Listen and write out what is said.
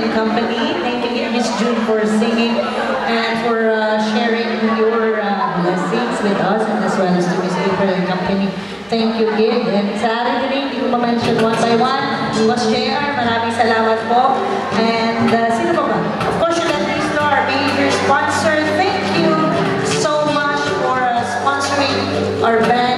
and Company. Thank you, Miss June, for singing and for sharing your blessings with us, and as well as to Miss April and Company. Thank you, Gid. And sa atin din, hindi ko ma-mention one by one. Boss JR, maraming salamat po. And sino pa ba? Of course, you let me know our behavior sponsor. Thank you so much for sponsoring our band.